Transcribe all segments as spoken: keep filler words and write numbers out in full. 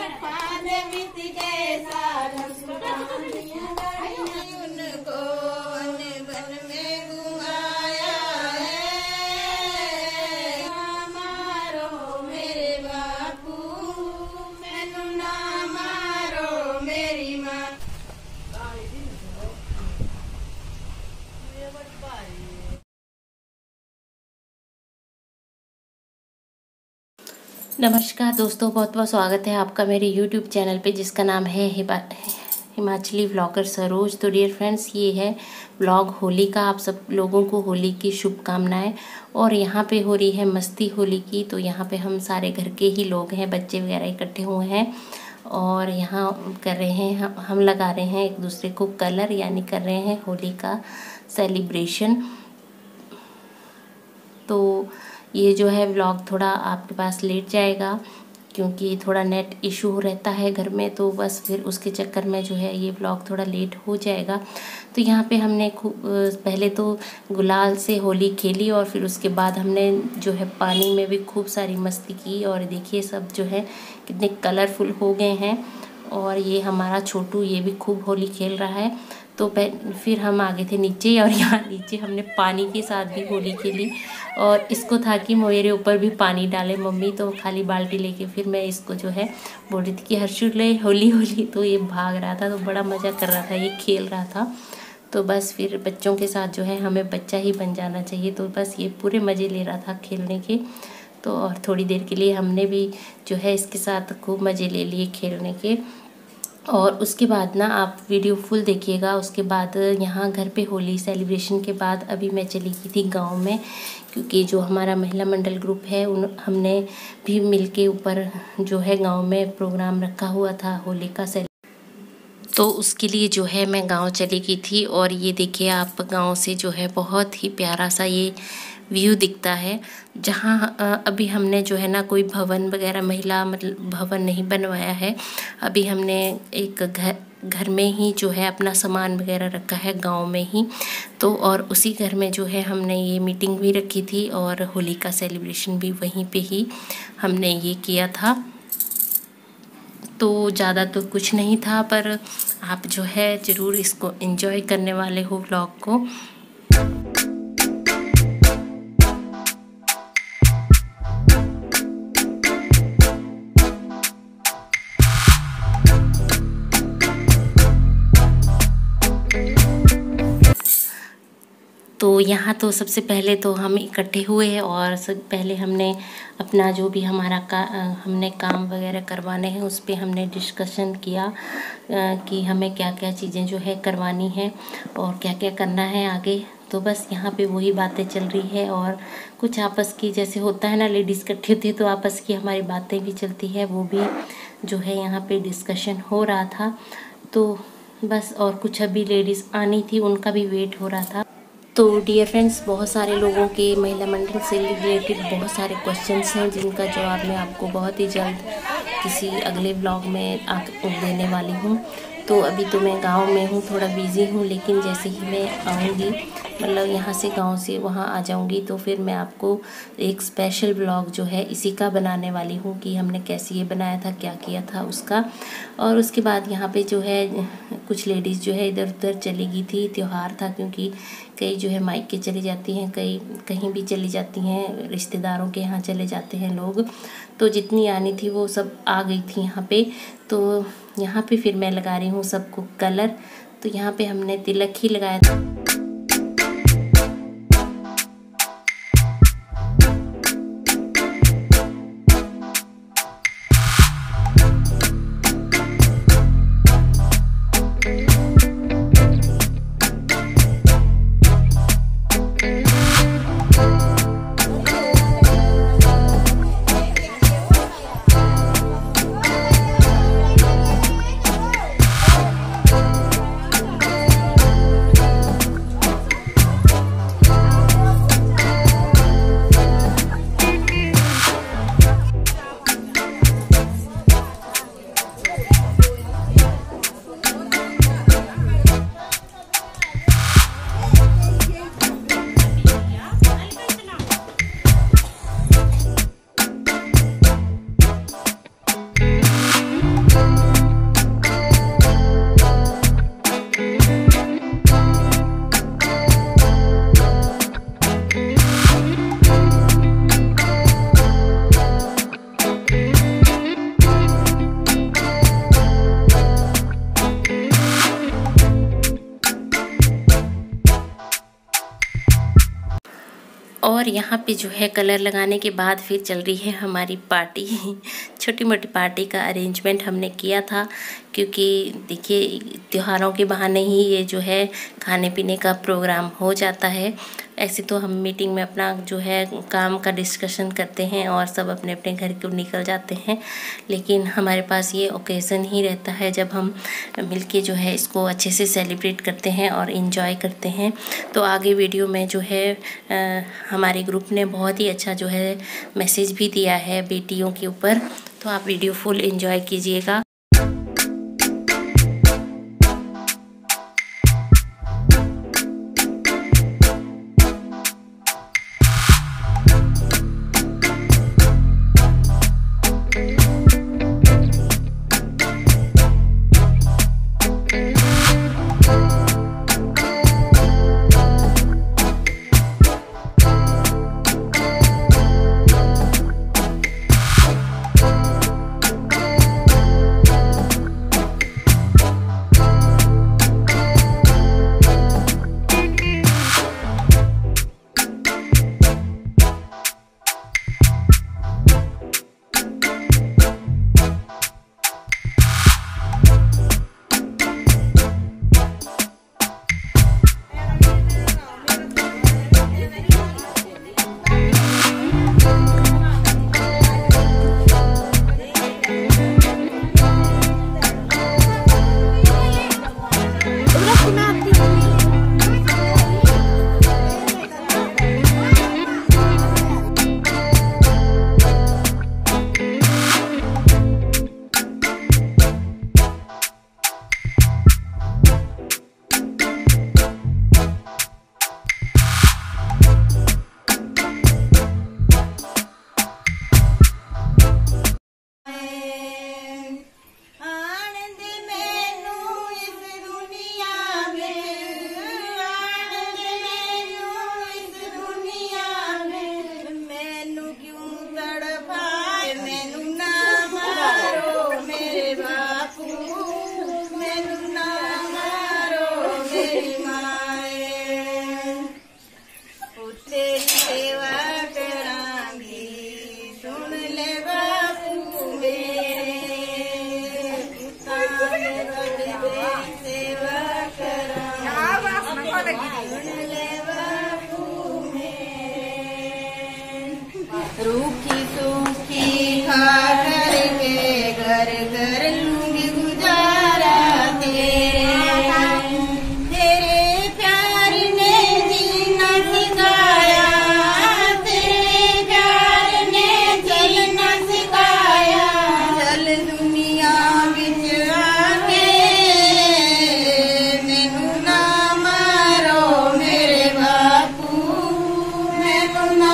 उनको one one में घुमाया है। मारो मेरे बापू मैनू ना मारो मेरी माँ। नमस्कार दोस्तों, बहुत बहुत स्वागत है आपका मेरे यूट्यूब चैनल पे जिसका नाम है हिमाचली व्लॉगर सरोज। तो डियर फ्रेंड्स, ये है व्लॉग होली का। आप सब लोगों को होली की शुभकामनाएं। और यहाँ पे हो रही है मस्ती होली की। तो यहाँ पे हम सारे घर के ही लोग हैं, बच्चे वगैरह इकट्ठे हुए हैं और यहाँ कर रहे हैं हम हम लगा रहे हैं एक दूसरे को कलर, यानी कर रहे हैं होली का सेलिब्रेशन। तो ये जो है व्लॉग थोड़ा आपके पास लेट जाएगा क्योंकि थोड़ा नेट इशू रहता है घर में, तो बस फिर उसके चक्कर में जो है ये व्लॉग थोड़ा लेट हो जाएगा। तो यहाँ पे हमने खूब पहले तो गुलाल से होली खेली और फिर उसके बाद हमने जो है पानी में भी खूब सारी मस्ती की। और देखिए सब जो है कितने कलरफुल हो गए हैं। और ये हमारा छोटू ये भी खूब होली खेल रहा है। तो फिर हम आ गए थे नीचे और यहाँ नीचे हमने पानी के साथ भी होली खेली। और इसको था कि मेरे ऊपर भी पानी डाले मम्मी, तो खाली बाल्टी लेके फिर मैं इसको जो है बोल रही थी कि हर्षु ले होली होली। तो ये भाग रहा था, तो बड़ा मज़ा कर रहा था, ये खेल रहा था। तो बस फिर बच्चों के साथ जो है हमें बच्चा ही बन जाना चाहिए। तो बस ये पूरे मज़े ले रहा था खेलने के। तो और थोड़ी देर के लिए हमने भी जो है इसके साथ खूब मज़े ले लिए खेलने के। और उसके बाद ना आप वीडियो फुल देखिएगा। उसके बाद यहाँ घर पे होली सेलिब्रेशन के बाद अभी मैं चली गई थी गांव में, क्योंकि जो हमारा महिला मंडल ग्रुप है उन हमने भी मिलके ऊपर जो है गांव में प्रोग्राम रखा हुआ था होली का सेलिब्रेशन। तो उसके लिए जो है मैं गांव चली गई थी। और ये देखिए आप गांव से जो है बहुत ही प्यारा सा ये व्यू दिखता है, जहाँ अभी हमने जो है ना कोई भवन वगैरह महिला मतलब भवन नहीं बनवाया है। अभी हमने एक घर घर में ही जो है अपना सामान वगैरह रखा है गांव में ही। तो और उसी घर में जो है हमने ये मीटिंग भी रखी थी और होली का सेलिब्रेशन भी वहीं पे ही हमने ये किया था। तो ज़्यादा तो कुछ नहीं था, पर आप जो है ज़रूर इसको एंजॉय करने वाले हो व्लॉग को। तो यहाँ तो सबसे पहले तो हम इकट्ठे हुए हैं और सब पहले हमने अपना जो भी हमारा का हमने काम वगैरह करवाने हैं उस पर हमने डिस्कशन किया कि हमें क्या क्या चीज़ें जो है करवानी है और क्या क्या करना है आगे। तो बस यहाँ पे वही बातें चल रही है और कुछ आपस की जैसे होता है ना, लेडीज़ इकट्ठी होती है तो आपस की हमारी बातें भी चलती है, वो भी जो है यहाँ पे डिस्कशन हो रहा था। तो बस और कुछ अभी लेडीज़ आनी थी, उनका भी वेट हो रहा था। तो डियर फ्रेंड्स, बहुत सारे लोगों के महिला मंडल से रिलेटेड बहुत सारे क्वेश्चंस हैं जिनका जवाब मैं आपको बहुत ही जल्द किसी अगले ब्लॉग में आ देने वाली हूँ। तो अभी तो मैं गांव में हूँ, थोड़ा बिज़ी हूँ, लेकिन जैसे ही मैं आऊँगी मतलब यहाँ से गांव से वहाँ आ जाऊँगी तो फिर मैं आपको एक स्पेशल ब्लॉग जो है इसी का बनाने वाली हूँ कि हमने कैसे ये बनाया था, क्या किया था उसका। और उसके बाद यहाँ पे जो है कुछ लेडीज़ जो है इधर उधर चली गई थी, त्यौहार था क्योंकि कई जो है मायके चली जाती हैं, कई कहीं भी चली जाती हैं, रिश्तेदारों के यहाँ चले जाते हैं लोग। तो जितनी आनी थी वो सब आ गई थी यहाँ पे। तो यहाँ पे फिर मैं लगा रही हूँ सबको कलर। तो यहाँ पे हमने तिलक ही लगाया था। और यहाँ पे जो है कलर लगाने के बाद फिर चल रही है हमारी पार्टी। छोटी मोटी पार्टी का अरेंजमेंट हमने किया था, क्योंकि देखिए त्योहारों के बहाने ही ये जो है खाने पीने का प्रोग्राम हो जाता है। ऐसे तो हम मीटिंग में अपना जो है काम का डिस्कशन करते हैं और सब अपने अपने घर को निकल जाते हैं, लेकिन हमारे पास ये ओकेज़न ही रहता है जब हम मिलके जो है इसको अच्छे से सेलिब्रेट करते हैं और इन्जॉय करते हैं। तो आगे वीडियो में जो है आ, हमारे ग्रुप ने बहुत ही अच्छा जो है मैसेज भी दिया है बेटियों के ऊपर, तो आप वीडियो फुल एंजॉय कीजिएगा। रूखी सूखी खा करके घर घर लूंगी गुजारा तेरे तेरे प्यार ने जीना सिखाया, तेरे प्यार ने चलना सिखाया। चल दुनिया बिच आके मैनू ना मारो मेरे बापू, मैनू ना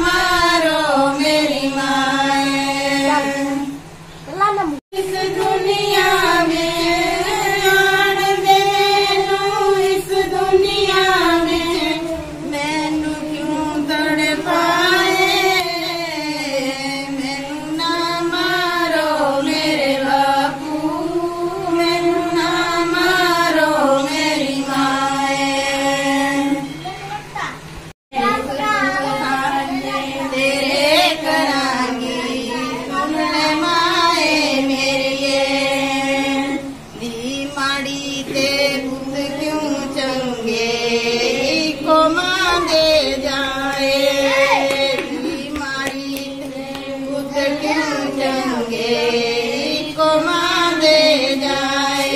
इस दुनिया में आन देनू, इस दुनिया में मैनू क्यों तड़पाए, मैनू ना मारो मेरे बापू, मैनू ना मारो मेरी माए। तेरे करांगी सुन ले माए मेरिए, दी माड़ी ते पुत क्यों चंगे को मां दे जाए, दी माड़ी ते पुत क्यों चंगे को मां दे जाए।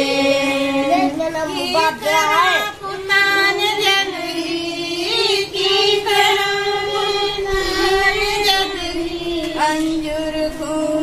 पुतान जगही की तरह पुतान जगही अंजुर को